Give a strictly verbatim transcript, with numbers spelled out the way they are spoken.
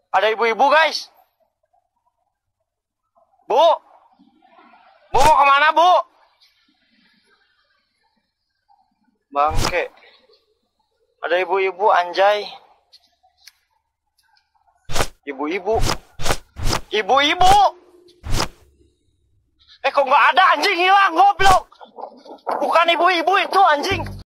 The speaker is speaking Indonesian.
Ada ibu-ibu guys. Bu. Bu mau kemana bu? Bangke. Ada ibu-ibu anjay. Ibu-ibu. Ibu-ibu. Eh kok nggak ada, anjing hilang goblok. Bukan ibu-ibu itu anjing.